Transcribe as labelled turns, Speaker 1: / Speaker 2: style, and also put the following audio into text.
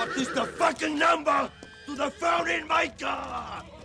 Speaker 1: What is the fucking number to the phone in maker?